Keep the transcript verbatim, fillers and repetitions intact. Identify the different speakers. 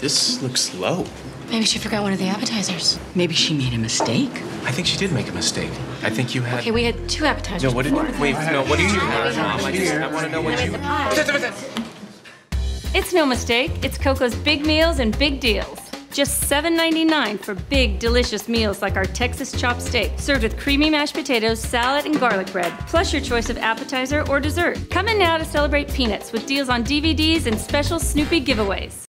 Speaker 1: This looks low.
Speaker 2: Maybe she forgot one of the appetizers.
Speaker 3: Maybe she made a mistake.
Speaker 1: I think she did make a mistake. I think you had...
Speaker 2: Okay, we had two appetizers
Speaker 1: No, what did you...
Speaker 2: before.
Speaker 1: Wait, no, what did you have? I want to know what you...
Speaker 4: It's no mistake. It's Coco's Big Meals and Big Deals. Just seven ninety-nine for big, delicious meals like our Texas chopped steak, served with creamy mashed potatoes, salad, and garlic bread, plus your choice of appetizer or dessert. Come in now to celebrate peanuts with deals on D V Ds and special Snoopy giveaways.